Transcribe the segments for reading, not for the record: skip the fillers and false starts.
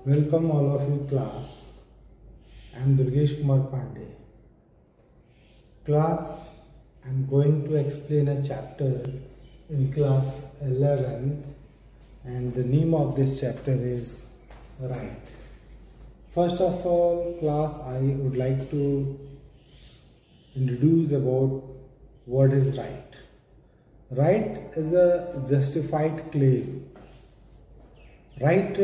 Welcome all of you class. I am Durgesh Kumar Pandey. Class, I am going to explain a chapter in class 11 and the name of this chapter is Right. First of all, class, I would like to introduce about what is right. Right is a justified claim. Right,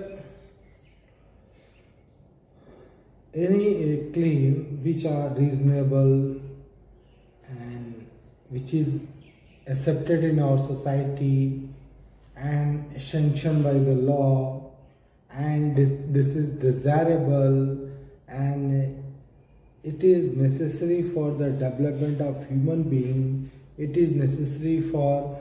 any claim which are reasonable and which is accepted in our society and sanctioned by the law, and this is desirable and it is necessary for the development of human being. It is necessary for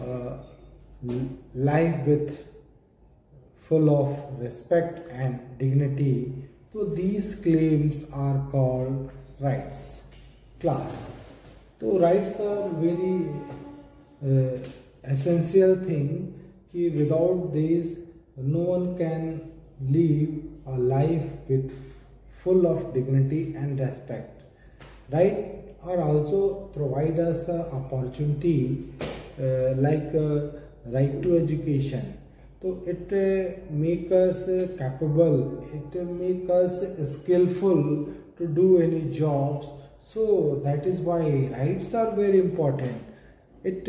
life with full of respect and dignity. So these claims are called rights. Class. So rights are very essential thing. कि without these no one can live a life with full of dignity and respect. Right are also provide us a opportunity like right to education. So it make us capable, it make us skillful to do any jobs. So that is why rights are very important. It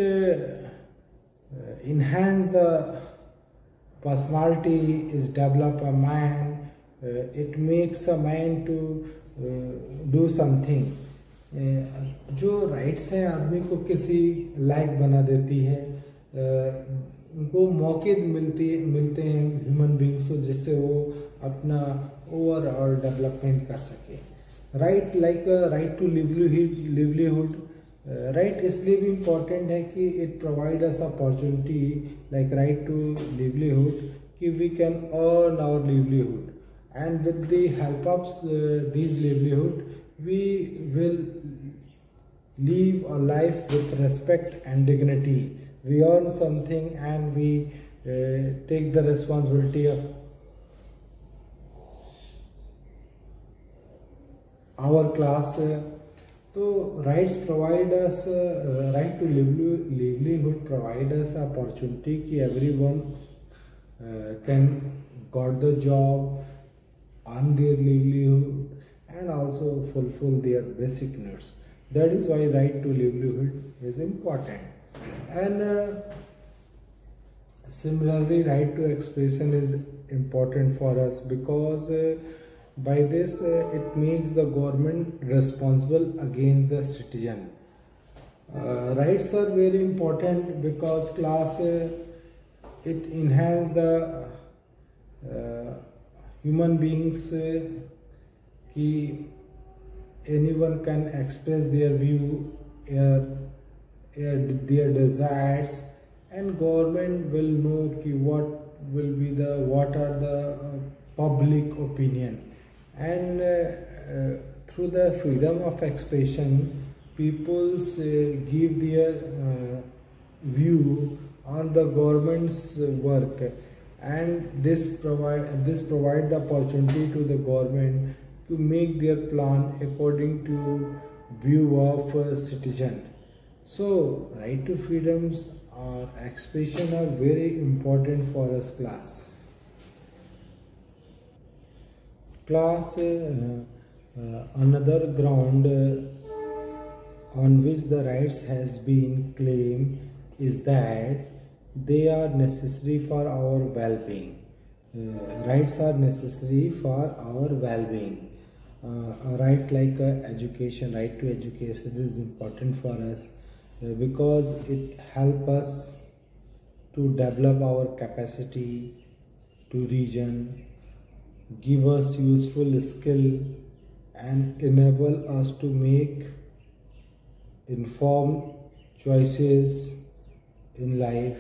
enhance the personality, is develop a man, it makes a man to do something. जो rights हैं आदमी को किसी लायक बना देती है, उनको मौके मिलते हैं ह्यूमन बींग्स को जिससे वो अपना ओवरऑल डेवलपमेंट कर सके. Right like right to livelihood. Right इसलिए भी इम्पोर्टेंट है कि it provide us opportunity like right to livelihood कि we can earn our livelihood and with the help of this livelihood we will live a life with respect and dignity. We earn something and we take the responsibility of our class. So rights provide us right to livelihood provide us opportunity कि everyone can got the job, earn their livelihood and also fulfill their basic needs. That is why right to livelihood is important. And similarly, right to expression is important for us because by this it makes the government responsible against the citizen. Rights are very important because class it enhance the human beings ki anyone can express their view, their desires, and government will know कि what are the public opinion, and through the freedom of expression peoples give their view on the government's work, and this provide the opportunity to the government to make their plan according to view of a citizen. So right to freedoms or expression are very important for us class. Class another ground on which the rights has been claimed is that they are necessary for our well-being. Rights are necessary for our well-being. A right like education, right to education is important for us because it helps us to develop our capacity to reason, give us useful skill and enable us to make informed choices in life.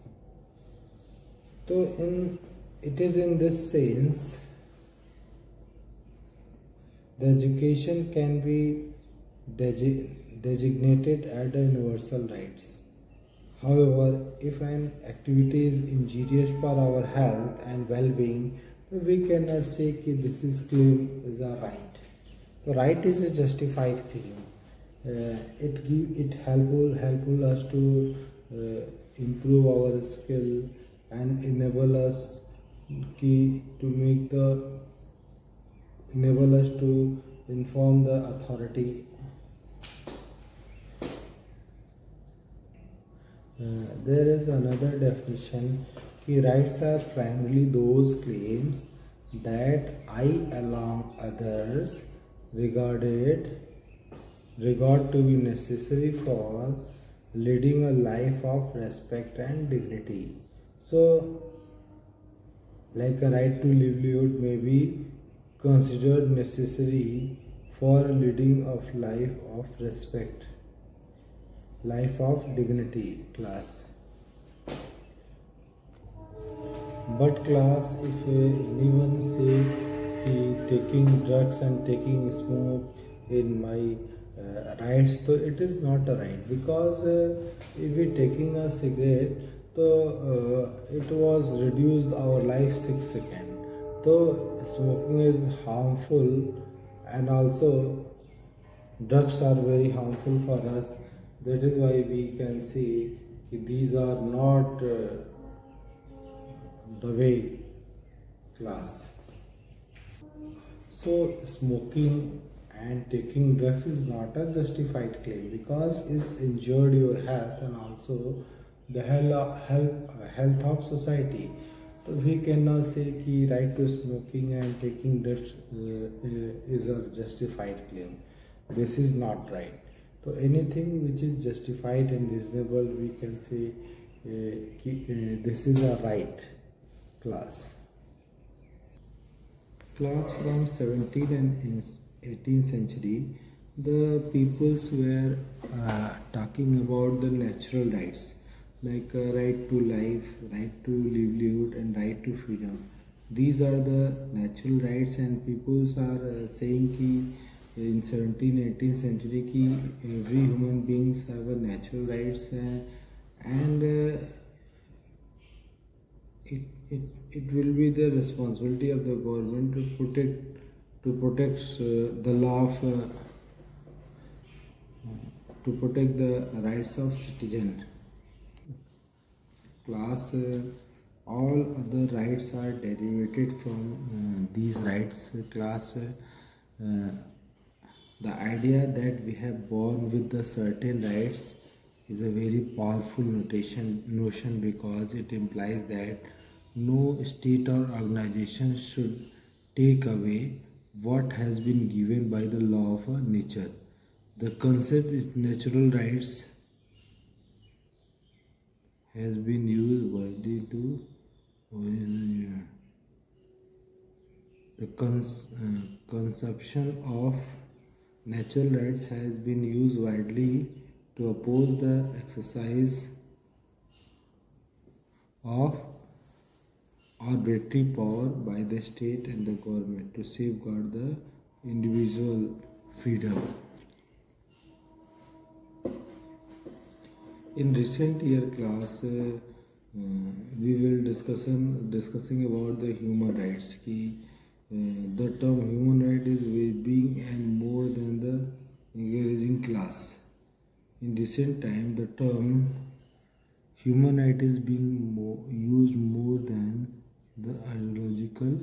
So it is in this sense the education can be designated as a universal rights. However, if an activity is injurious for our health and well-being, So we cannot say that this is claim is a right. The right is a justified claim. It helpful us to improve our skill and enable us to inform the authority. There is another definition कि rights are primarily those claims that I along others regard to be necessary for leading a life of respect and dignity. So, like a right to livelihood may be considered necessary for leading a life of respect, life of dignity class. But class, if anyone say he taking drugs and taking smoke in my rights, so it is not a right, because if we taking a cigarette, so it was reduced our life 6 seconds. So smoking is harmful, and also drugs are very harmful for us. That is why we can see these are not the way class. So smoking and taking drugs is not a justified claim, because it's injured your health and also the health of society. So we cannot say that right to smoking and taking drugs is a justified claim. This is not right. So anything which is justified and reasonable, we can say this is a right class. Class from 17th and 18th century, the peoples were talking about the natural rights, like right to life, right to livelihood, and right to freedom. These are the natural rights, and peoples are saying कि in 17th 18th century कि every human beings have a natural rights, and it will be the responsibility of the government to protect the law of to protect the rights of citizen. Class, all other rights are derivated from these rights. Class, the idea that we have born with the certain rights is a very powerful notion, because it implies that no state or organization should take away what has been given by the law of nature. The concept is natural rights has been used widely to the conception of natural rights has been used widely to oppose the exercise of arbitrary power by the state and the government to safeguard the individual freedom. In recent year class, we will discussing about the human rights. The term human right is being and more than the engaging class. In recent time, the term human right is being used more than the ideological,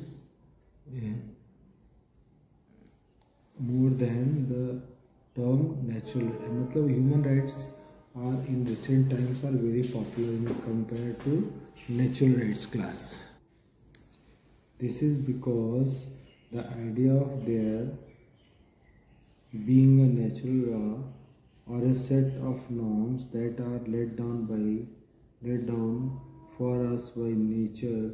more than the term natural. मतलब human rights are in recent times are very popular compared to natural rights class. This is because the idea of there being a natural law or a set of norms that are laid down for us by nature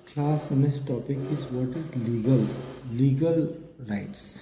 Class next topic is what is legal rights.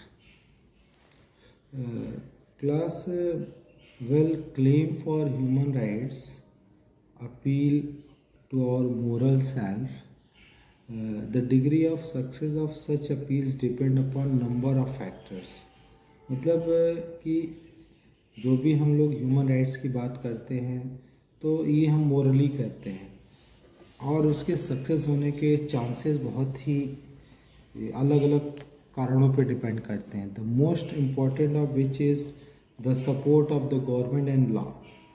Class well, claim for human rights appeal to our moral self. The degree of success of such appeals depend upon number of factors. मतलब कि जो भी हम लोग human rights की बात करते हैं तो ये हम मोरली करते हैं और उसके सक्सेस होने के चांसेस बहुत ही अलग अलग कारणों पे डिपेंड करते हैं. The most important of which is the support of the government and law.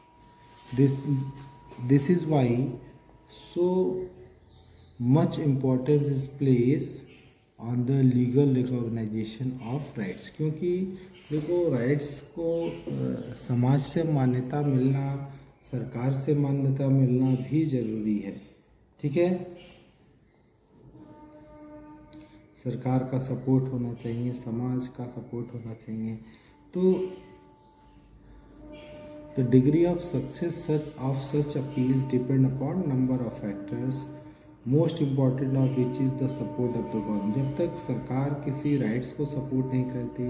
This is why so much importance is place on the legal recognization of rights. क्योंकि देखो राइट्स को समाज से मान्यता मिलना, सरकार से मान्यता मिलना भी ज़रूरी है. ठीक है, सरकार का सपोर्ट होना चाहिए, समाज का सपोर्ट होना चाहिए. तो the degree of success of such appeals depend upon number of factors, most important of which is the support of the government. जब तक सरकार किसी राइट्स को सपोर्ट नहीं करती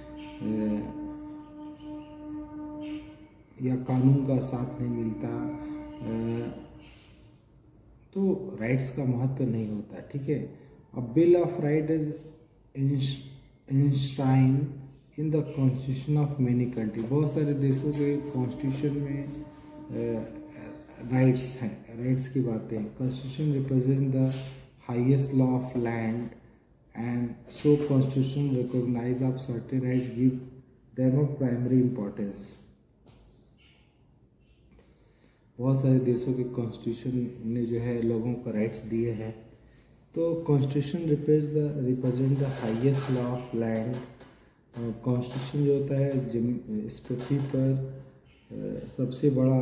या कानून का साथ नहीं मिलता तो राइट्स का महत्व नहीं होता. ठीक है, a bill of right is enshrine in the constitution of many country. बहुत सारे देशों के कॉन्स्टिट्यूशन में राइट्स हैं, राइट्स की बातें हैं. Constitution represent the highest law of land and so constitution recognize of certain rights give them a primary importance. बहुत सारे देशों के कॉन्स्टिट्यूशन ने जो है लोगों को राइट्स दिए हैं. तो constitution represent the highest law of land. Constitution जो होता है इस पृथ्वी पर सबसे बड़ा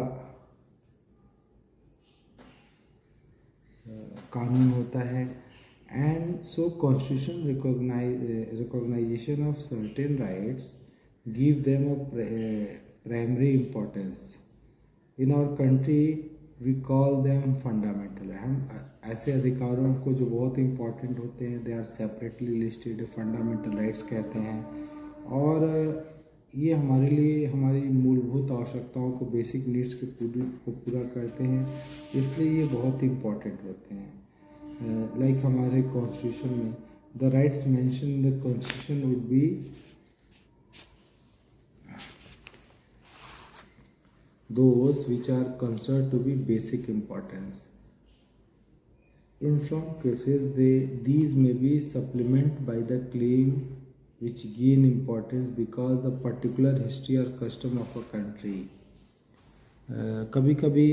कानून होता है. And so constitution recognization of certain rights give them a primary importance. In our country we call them fundamental. हम ऐसे अधिकारों को जो बहुत इंपॉर्टेंट होते हैं they are separately listed, fundamental rights कहते हैं. और ये हमारे लिए हमारी मूलभूत आवश्यकताओं को, बेसिक नीड्स को पूरा करते हैं, इसलिए ये बहुत इंपॉर्टेंट होते हैं. लाइक हमारे कॉन्स्टिट्यूशन में the rights mention in the constitution would be those which are considered to be basic importance. In some cases these may be supplemented by the claim which gain importance because the particular history or custom of a country. कभी कभी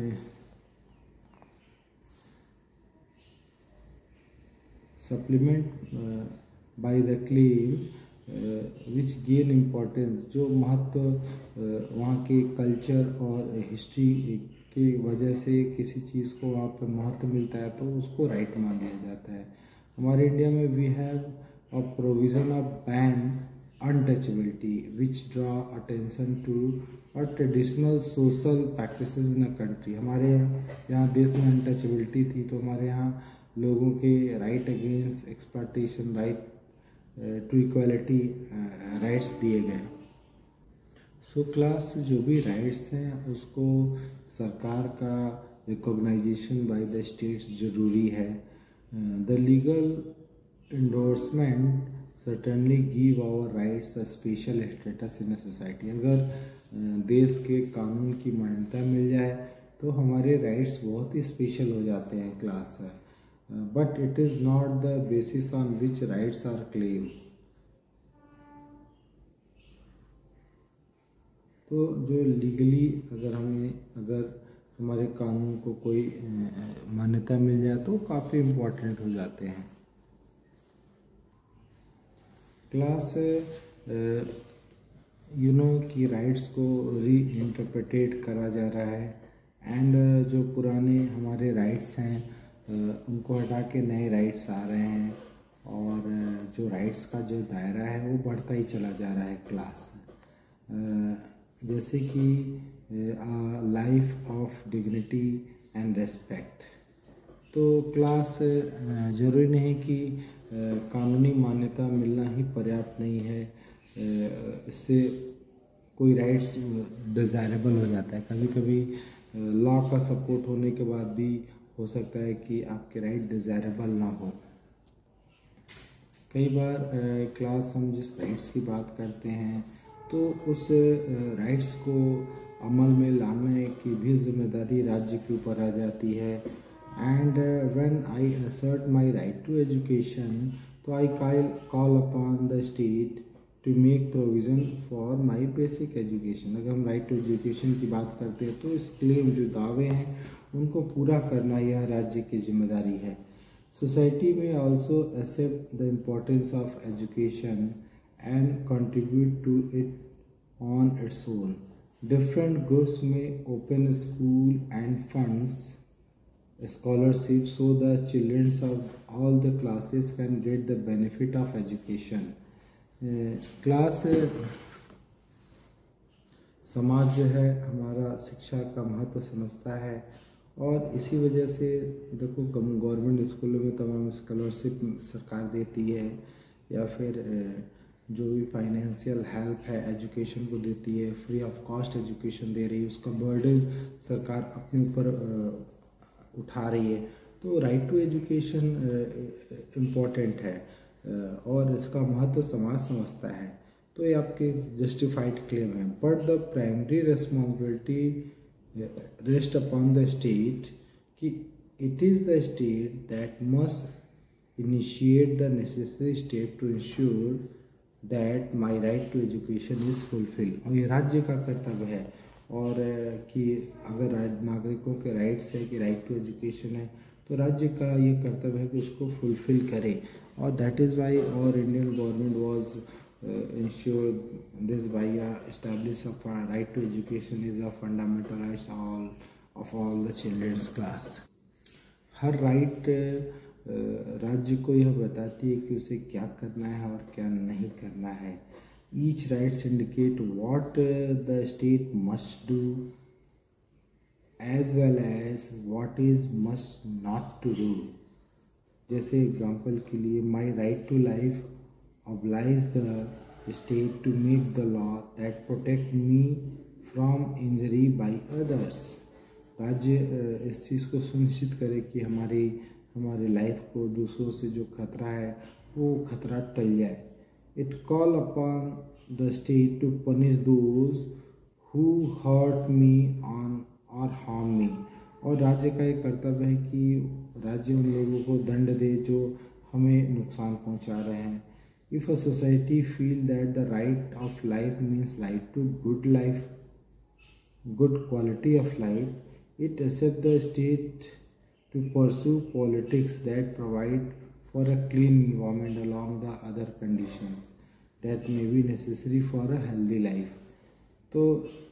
supplement by the claim which gain importance. जो महत्व वहाँ के culture और history के वजह से किसी चीज़ को वहाँ पर महत्व मिलता है तो उसको राइट मान लिया जाता है. हमारे इंडिया में we have a provision of ban untouchability which draw attention to a traditional social practices in a country. हमारे यहाँ देश में अनटचेबिलिटी थी तो हमारे यहाँ लोगों के right against exploitation, right to equality rights दिए गए. सो क्लास जो भी राइट्स हैं उसको सरकार का रिकॉग्नाइजेशन बाय द स्टेट्स ज़रूरी है. The legal endorsement certainly give our rights a special status in a society. अगर देश के कानून की मान्यता मिल जाए तो हमारे राइट्स बहुत ही स्पेशल हो जाते हैं class. But it is not the basis on which rights are claimed. तो जो लीगली अगर हमारे कानून को कोई मान्यता मिल जाए तो काफ़ी इम्पोर्टेंट हो जाते हैं. क्लास कि राइट्स को री इंटरप्रेटेड करा जा रहा है एंड जो पुराने हमारे राइट्स हैं उनको हटा के नए राइट्स आ रहे हैं और जो राइट्स का जो दायरा है वो बढ़ता ही चला जा रहा है क्लास. जैसे कि life of dignity and respect. तो क्लास ज़रूरी नहीं कि कानूनी मान्यता मिलना ही पर्याप्त नहीं है, इससे कोई राइट्स डिज़ायरेबल हो जाता है। कभी कभी लॉ का सपोर्ट होने के बाद भी हो सकता है कि आपके राइट डिज़ायरेबल ना हो। कई बार क्लास हम जिस राइट्स की बात करते हैं तो उस राइट्स को अमल में लाने की भी जिम्मेदारी राज्य के ऊपर आ जाती है। And when I assert my right to education, तो I call upon the state to make provision for my basic education. अगर हम राइट टू एजुकेशन की बात करते हैं तो इस क्लेम जो दावे हैं उनको पूरा करना यह राज्य की जिम्मेदारी है। सोसाइटी में also accept the importance of education and contribute to it on its own. Different groups में open school and funds scholarship so the children of all the classes can get the benefit of education। Class समाज जो है हमारा शिक्षा का महत्व समझता है और इसी वजह से देखो गवर्नमेंट स्कूलों में तमाम स्कॉलरशिप सरकार देती है या फिर जो भी फाइनेंशियल हेल्प है एजुकेशन को देती है, फ्री ऑफ कॉस्ट एजुकेशन दे रही है, उसका बर्डन सरकार अपने ऊपर उठा रही है। तो राइट टू एजुकेशन इम्पॉर्टेंट है और इसका महत्व समाज समझता है, तो ये आपके जस्टिफाइड क्लेम है। But the primary responsibility rest upon the state कि it is the state that must initiate the necessary step to ensure that my right to education is fulfil. और ये राज्य का कर्तव्य है और कि अगर नागरिकों के राइट्स है कि राइट टू एजुकेशन है तो राज्य का ये कर्तव्य है कि उसको फुलफिल करे। और दैट इज़ वाई और Indian government was ensure this by establish of right to education is a fundamental rights of all the childrens class. हर राइट राज्य को यह बताती है कि उसे क्या करना है और क्या नहीं करना है। Each rights indicate what the state must do as well as what is must not to do। जैसे एग्जाम्पल के लिए my right to life obliges the state to make the law that protect me from injury by others। राज्य इस चीज़ को सुनिश्चित करे कि हमारे लाइफ को दूसरों से जो खतरा है वो खतरा टल जाए। It call upon the state to punish those who hurt me or harm me। और राज्य का एक कर्तव्य है कि राज्य उन लोगों को दंड दे जो हमें नुकसान पहुंचा रहे हैं। If a society feel that the right of life means right to good life, good quality of life, it accept the state to pursue politics that provide for a clean environment along the other conditions that may be necessary for a healthy life। तो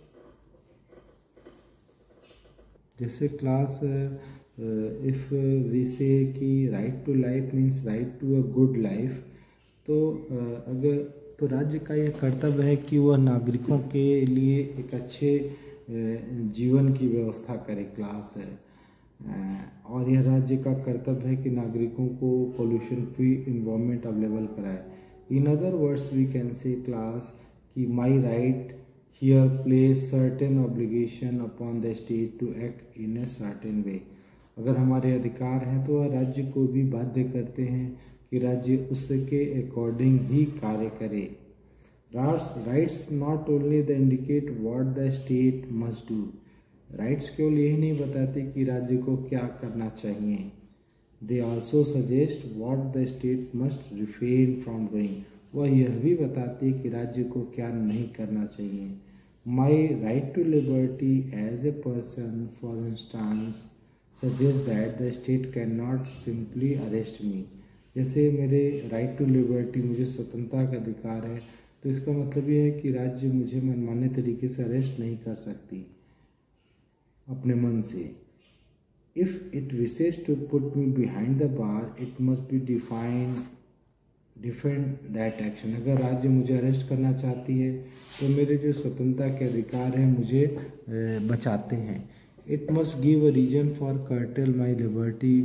जैसे class if we say कि right to life means right to a good life, तो अगर तो राज्य का यह कर्तव्य है कि वह नागरिकों के लिए एक अच्छे जीवन की व्यवस्था करे। क्लास है और यह राज्य का कर्तव्य है कि नागरिकों को पोल्यूशन फ्री इन्वायरमेंट अवेलेबल कराए। In other words we can say class कि my right here place certain obligation upon the state to act in a certain way. अगर हमारे अधिकार हैं तो वह राज्य को भी बाध्य करते हैं कि राज्य उसके अकॉर्डिंग ही कार्य करे। Rights not only the indicate what the state must do. Rights केवल यही नहीं बताते कि राज्य को क्या करना चाहिए, they also suggest what the state must refrain from doing. वह यह भी बताते कि राज्य को क्या नहीं करना चाहिए। My right to liberty as a person for instance suggest that the state can not simply arrest me. जैसे मेरे राइट टू लिबर्टी, मुझे स्वतंत्रता का अधिकार है, तो इसका मतलब यह है कि राज्य मुझे मनमाने तरीके से अरेस्ट नहीं कर सकती अपने मन से। If it wishes to put me behind the bar it must be defend that action. अगर राज्य मुझे अरेस्ट करना चाहती है तो मेरे जो स्वतंत्रता के अधिकार हैं मुझे बचाते हैं। It must give a reason for curtail my liberty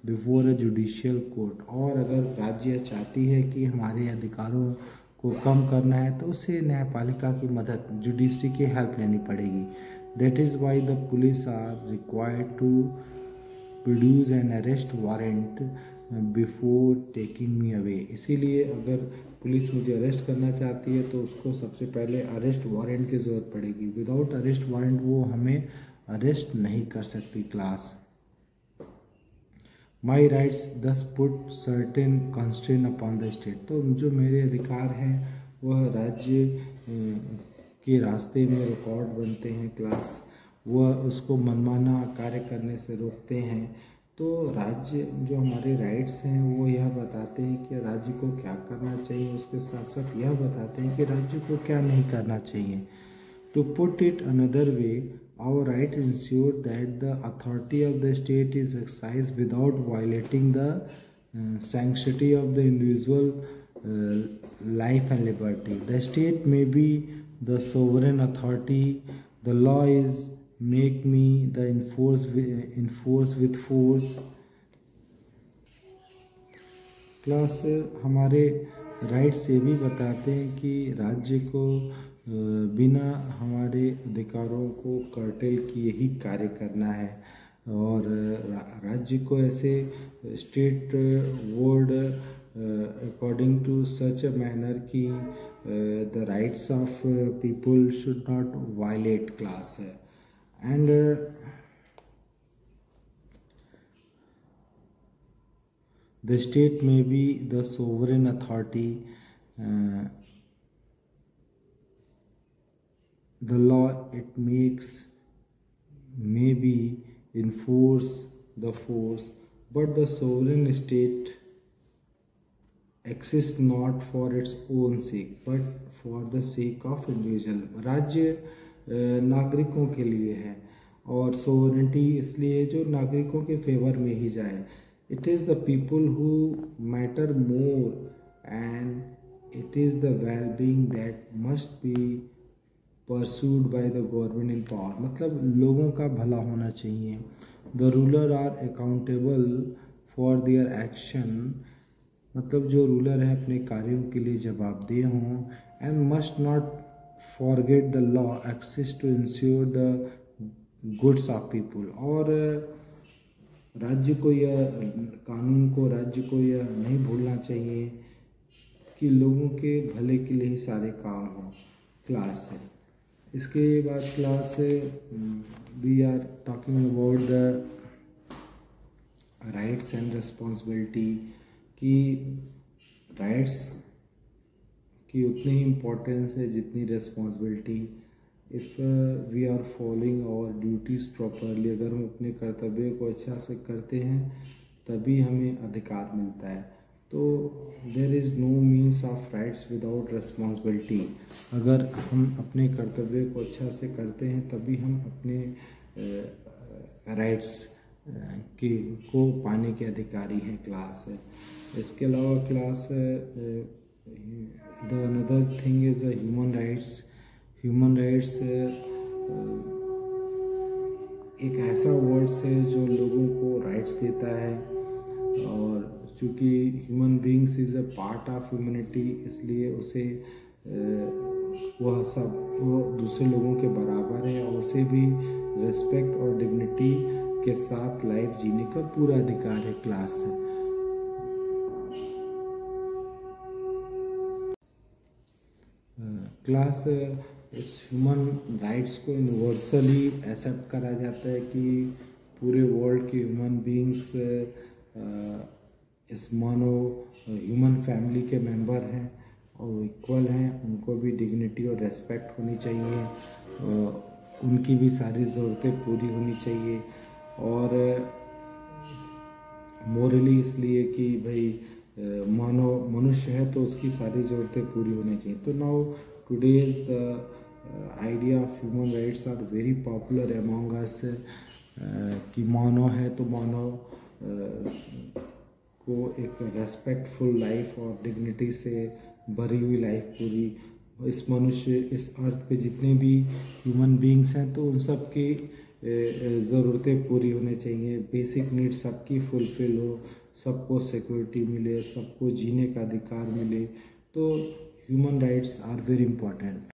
before a judicial court. और अगर राज्य चाहती है कि हमारे अधिकारों को कम करना है तो उसे न्यायपालिका की मदद, जुडिशरी की हेल्प लेनी पड़ेगी। That is why the police are required to produce an arrest warrant before taking me away. इसीलिए अगर पुलिस मुझे अरेस्ट करना चाहती है तो उसको सबसे पहले अरेस्ट वारंट की ज़रूरत पड़ेगी। विदाउट अरेस्ट वारंट वो हमें अरेस्ट नहीं कर सकती। Class my rights thus put certain constrain upon the state. तो जो मेरे अधिकार हैं वह राज्य के रास्ते में रिकॉर्ड बनते हैं। क्लास वह उसको मनमाना कार्य करने से रोकते हैं। तो राज्य जो हमारे राइट्स हैं वो यह बताते हैं कि राज्य को क्या करना चाहिए, उसके साथ साथ यह बताते हैं कि राज्य को क्या नहीं करना चाहिए। To put it another way, our right ensure that the authority of the state is exercised without violating the sanctity of the individual life and liberty. The state may be the sovereign authority. The law is make me the enforce with force. Class हमारे rights ये भी बताते हैं कि राज्य को बिना हमारे अधिकारों को कर्टेल किए ही कार्य करना है। और राज्य को ऐसे state word according to such a manner कि the rights of people should not violate. Class and the state may be the sovereign authority. The law it makes may be enforce the force, but the sovereign state exists not for its own sake but for the sake of individual. राज्य नागरिकों के लिए है और sovereignty इसलिए जो नागरिकों के फेवर में ही जाए। It is the people who matter more and it is the well-being that must be pursued by the government in power. मतलब लोगों का भला होना चाहिए। The ruler are accountable for their action, मतलब जो रूलर है अपने कार्यों के लिए जवाबदेह हों। And must not forget the law exists to ensure the goods of people. और राज्य को यह कानून को राज्य को यह नहीं भूलना चाहिए कि लोगों के भले के लिए ही सारे काम हों। क्लास है इसके बाद class we are talking about the rights and responsibility कि राइट्स की उतनी ही इम्पोर्टेंस है जितनी responsibility. If we are following our duties properly, अगर हम अपने कर्तव्य को अच्छा से करते हैं तभी हमें अधिकार मिलता है। तो there is no means of rights without responsibility. अगर हम अपने कर्तव्य को अच्छा से करते हैं तभी हम अपने राइट्स को पाने के अधिकारी हैं। क्लास है इसके अलावा class the another thing is the human rights. Human rights एक ऐसा वर्ड्स है जो लोगों को राइट्स देता है और चूँकि human beings is a part of humanity इसलिए उसे वो दूसरे लोगों के बराबर है और उसे भी रिस्पेक्ट और डिग्निटी के साथ लाइफ जीने का पूरा अधिकार है। क्लास क्लास इस ह्यूमन राइट्स को यूनिवर्सली एक्सेप्ट करा जाता है कि पूरे वर्ल्ड के ह्यूमन बींग्स इस मानो ह्यूमन फैमिली के मेंबर हैं और इक्वल हैं। उनको भी डिग्निटी और रेस्पेक्ट होनी चाहिए, उनकी भी सारी ज़रूरतें पूरी होनी चाहिए। और मोरली इसलिए कि भाई मानो मनुष्य है तो उसकी सारी ज़रूरतें पूरी होनी चाहिए। तो now today's the idea of human rights are very popular among us कि मानव है तो मानव को एक रेस्पेक्टफुल लाइफ और डिग्निटी से भरी हुई लाइफ पूरी इस मनुष्य इस अर्थ पे जितने भी ह्यूमन बींग्स हैं तो उन सब की ज़रूरतें पूरी होनी चाहिए, बेसिक नीड्स सबकी फुलफिल हो, सबको सिक्योरिटी मिले, सबको जीने का अधिकार मिले, तो human rights are very important.